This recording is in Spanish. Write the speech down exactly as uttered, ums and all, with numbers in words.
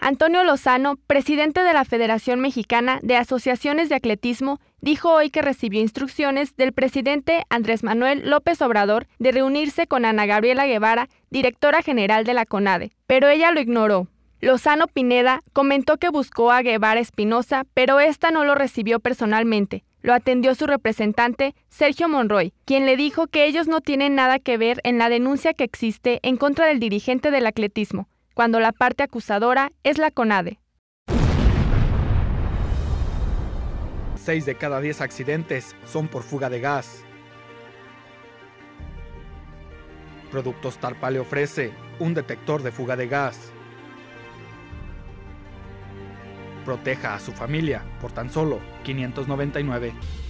Antonio Lozano, presidente de la Federación Mexicana de Asociaciones de Atletismo, dijo hoy que recibió instrucciones del presidente Andrés Manuel López Obrador de reunirse con Ana Gabriela Guevara, directora general de la CONADE, pero ella lo ignoró. Lozano Pineda comentó que buscó a Guevara Espinosa, pero esta no lo recibió personalmente. Lo atendió su representante, Sergio Monroy, quien le dijo que ellos no tienen nada que ver en la denuncia que existe en contra del dirigente del atletismo, cuando la parte acusadora es la CONADE. Seis de cada diez accidentes son por fuga de gas. Productos Tarpa le ofrece un detector de fuga de gas. Proteja a su familia por tan solo quinientos noventa y nueve.